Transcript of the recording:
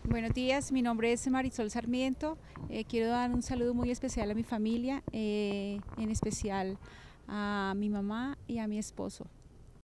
Buenos días, mi nombre es Marisol Sarmiento. Quiero dar un saludo muy especial a mi familia, en especial a mi mamá y a mi esposo.